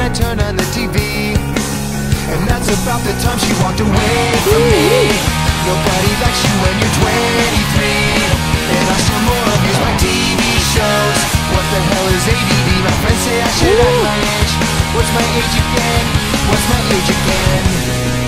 I turn on the TV. And that's about the time she walked away from me. Nobody likes you when you're 23. And I still more abuse my TV shows. What the hell is ADD? My friends say I should act my age. What's my age again? What's my age again?